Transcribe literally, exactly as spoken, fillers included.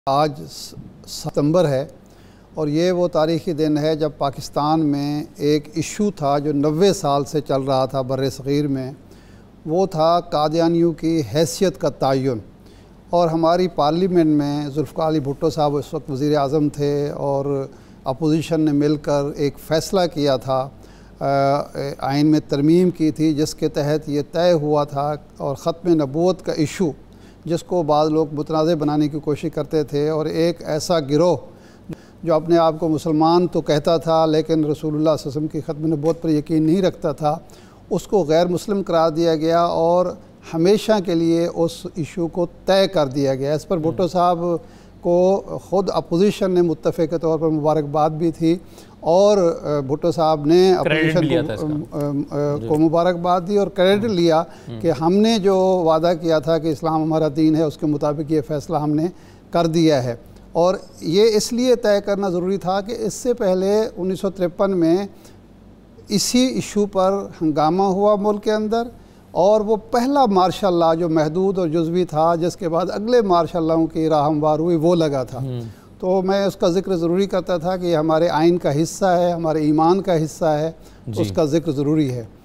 आज सितंबर है और ये वो तारीख़ी दिन है जब पाकिस्तान में एक इशू था जो नब्बे साल से चल रहा था बर्रे सग़ीर में। वो था कादियानियों की हैसियत का तयन। और हमारी पार्लियामेंट में ज़ुल्फ़िकार अली भुट्टो साहब उस वक्त वज़ीर आज़म थे और अपोजिशन ने मिलकर एक फ़ैसला किया था, आइन में तरमीम की थी, जिसके तहत ये तय हुआ था और ख़त्म नबूवत का इशू, जिसको बाद लोग मुतनाज़ बनाने की कोशिश करते थे, और एक ऐसा गिरोह जो अपने आप को मुसलमान तो कहता था लेकिन रसूलुल्लाह सल्लल्लाहु अलैहि वसल्लम की ख़त्म नबूवत पर यकीन नहीं रखता था, उसको गैर मुस्लिम करार दिया गया और हमेशा के लिए उस इशू को तय कर दिया गया। इस पर भुट्टो साहब को ख़ुद अपोजिशन ने मुत्तफ़े के तौर पर मुबारकबाद भी थी और भुट्टो साहब ने अपोजिशन को, को मुबारकबाद दी और क्रेडिट लिया कि हमने जो वादा किया था कि इस्लाम हमारा दीन है, उसके मुताबिक ये फ़ैसला हमने कर दिया है। और ये इसलिए तय करना ज़रूरी था कि इससे पहले उन्नीस सौ तिरपन में इसी इशू पर हंगामा हुआ मुल्क के अंदर, और वो पहला मार्शल लॉ जो महदूद और जुज़वी था, जिसके बाद अगले मार्शल लॉ की राह हमवार हुई, वो लगा था। तो मैं उसका ज़िक्र ज़रूरी करता था कि हमारे आइन का हिस्सा है, हमारे ईमान का हिस्सा है, उसका ज़िक्र ज़रूरी है।